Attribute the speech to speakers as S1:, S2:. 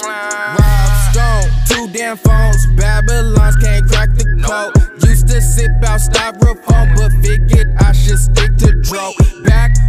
S1: Rob Stone, 2 damn phones. Babylons can't crack the code. Used to sip out styrofoam.